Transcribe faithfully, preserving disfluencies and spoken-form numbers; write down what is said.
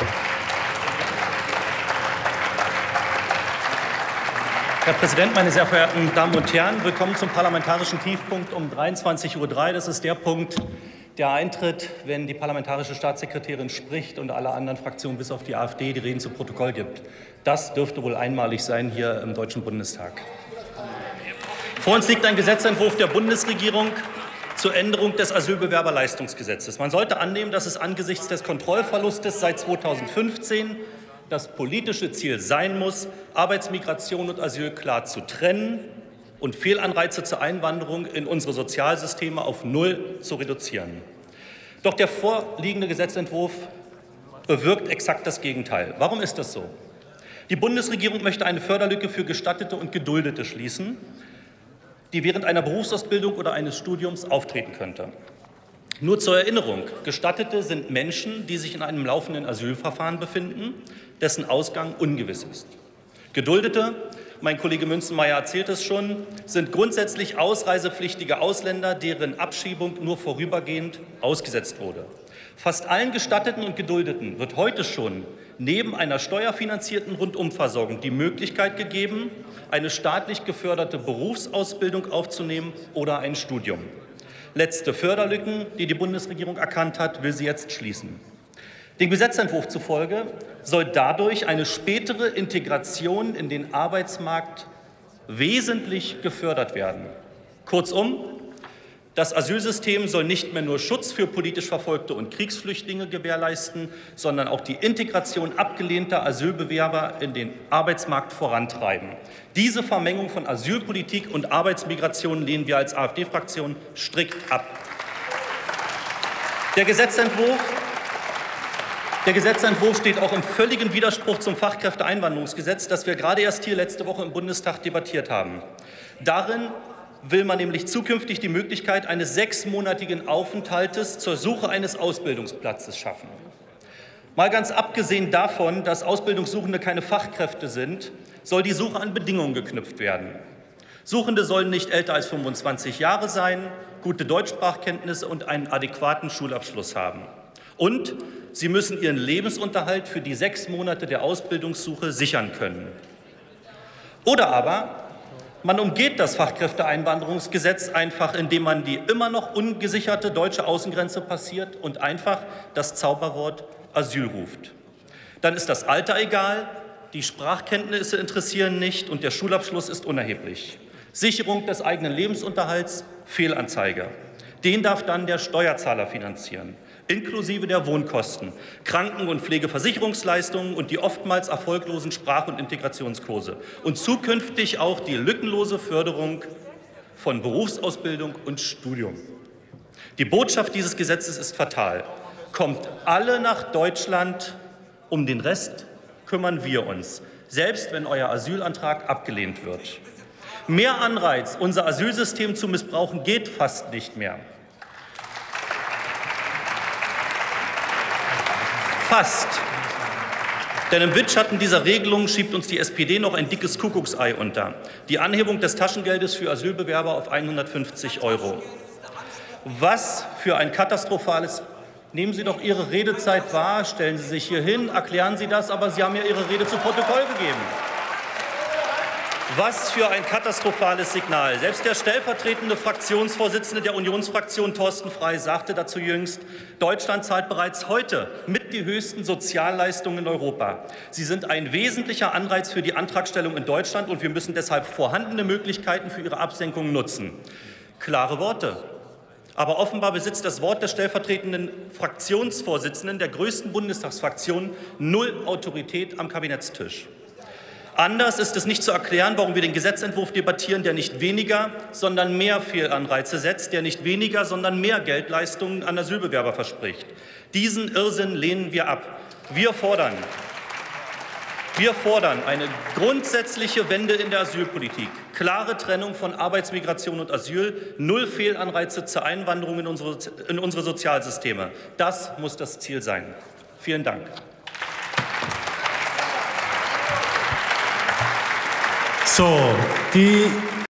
Herr Präsident, meine sehr verehrten Damen und Herren! Willkommen zum parlamentarischen Tiefpunkt um dreiundzwanzig Uhr drei. Das ist der Punkt, der eintritt, wenn die parlamentarische Staatssekretärin spricht und alle anderen Fraktionen bis auf die AfD die Reden zu Protokoll gibt. Das dürfte wohl einmalig sein hier im Deutschen Bundestag. Vor uns liegt ein Gesetzentwurf der Bundesregierung zur Änderung des Asylbewerberleistungsgesetzes. Man sollte annehmen, dass es angesichts des Kontrollverlustes seit zweitausendfünfzehn das politische Ziel sein muss, Arbeitsmigration und Asyl klar zu trennen und Fehlanreize zur Einwanderung in unsere Sozialsysteme auf Null zu reduzieren. Doch der vorliegende Gesetzentwurf bewirkt exakt das Gegenteil. Warum ist das so? Die Bundesregierung möchte eine Förderlücke für Gestattete und Geduldete schließen, die während einer Berufsausbildung oder eines Studiums auftreten könnte. Nur zur Erinnerung: Gestattete sind Menschen, die sich in einem laufenden Asylverfahren befinden, dessen Ausgang ungewiss ist. Geduldete, mein Kollege Münzenmaier erzählt es schon, sind grundsätzlich ausreisepflichtige Ausländer, deren Abschiebung nur vorübergehend ausgesetzt wurde. Fast allen Gestatteten und Geduldeten wird heute schon neben einer steuerfinanzierten Rundumversorgung die Möglichkeit gegeben, eine staatlich geförderte Berufsausbildung aufzunehmen oder ein Studium. Letzte Förderlücken, die die Bundesregierung erkannt hat, will sie jetzt schließen. Dem Gesetzentwurf zufolge soll dadurch eine spätere Integration in den Arbeitsmarkt wesentlich gefördert werden. Kurzum, das Asylsystem soll nicht mehr nur Schutz für politisch Verfolgte und Kriegsflüchtlinge gewährleisten, sondern auch die Integration abgelehnter Asylbewerber in den Arbeitsmarkt vorantreiben. Diese Vermengung von Asylpolitik und Arbeitsmigration lehnen wir als AfD-Fraktion strikt ab. Der Gesetzentwurf Der Gesetzentwurf steht auch im völligen Widerspruch zum Fachkräfteeinwanderungsgesetz, das wir gerade erst hier letzte Woche im Bundestag debattiert haben. Darin will man nämlich zukünftig die Möglichkeit eines sechsmonatigen Aufenthaltes zur Suche eines Ausbildungsplatzes schaffen. Mal ganz abgesehen davon, dass Ausbildungssuchende keine Fachkräfte sind, soll die Suche an Bedingungen geknüpft werden. Suchende sollen nicht älter als fünfundzwanzig Jahre sein, gute Deutschsprachkenntnisse und einen adäquaten Schulabschluss haben. Und sie müssen ihren Lebensunterhalt für die sechs Monate der Ausbildungssuche sichern können. Oder aber man umgeht das Fachkräfteeinwanderungsgesetz einfach, indem man die immer noch ungesicherte deutsche Außengrenze passiert und einfach das Zauberwort Asyl ruft. Dann ist das Alter egal, die Sprachkenntnisse interessieren nicht und der Schulabschluss ist unerheblich. Sicherung des eigenen Lebensunterhalts, Fehlanzeige. Den darf dann der Steuerzahler finanzieren, inklusive der Wohnkosten, Kranken- und Pflegeversicherungsleistungen und die oftmals erfolglosen Sprach- und Integrationskurse und zukünftig auch die lückenlose Förderung von Berufsausbildung und Studium. Die Botschaft dieses Gesetzes ist fatal. Kommt alle nach Deutschland, um den Rest kümmern wir uns, selbst wenn euer Asylantrag abgelehnt wird. Mehr Anreiz, unser Asylsystem zu missbrauchen, geht fast nicht mehr. Fast. Denn im Windschatten dieser Regelung schiebt uns die S P D noch ein dickes Kuckucksei unter: die Anhebung des Taschengeldes für Asylbewerber auf hundertfünfzig Euro. Was für ein katastrophales... Nehmen Sie doch Ihre Redezeit wahr, stellen Sie sich hier hin, erklären Sie das, aber Sie haben ja Ihre Rede zu Protokoll gegeben. Was für ein katastrophales Signal. Selbst der stellvertretende Fraktionsvorsitzende der Unionsfraktion, Thorsten Frey, sagte dazu jüngst, Deutschland zahlt bereits heute mit die höchsten Sozialleistungen in Europa. Sie sind ein wesentlicher Anreiz für die Antragstellung in Deutschland und wir müssen deshalb vorhandene Möglichkeiten für ihre Absenkung nutzen. Klare Worte. Aber offenbar besitzt das Wort des stellvertretenden Fraktionsvorsitzenden der größten Bundestagsfraktion null Autorität am Kabinettstisch. Anders ist es nicht zu erklären, warum wir den Gesetzentwurf debattieren, der nicht weniger, sondern mehr Fehlanreize setzt, der nicht weniger, sondern mehr Geldleistungen an Asylbewerber verspricht. Diesen Irrsinn lehnen wir ab. Wir fordern, wir fordern eine grundsätzliche Wende in der Asylpolitik, klare Trennung von Arbeitsmigration und Asyl, null Fehlanreize zur Einwanderung in unsere, in unsere Sozialsysteme. Das muss das Ziel sein. Vielen Dank. So, die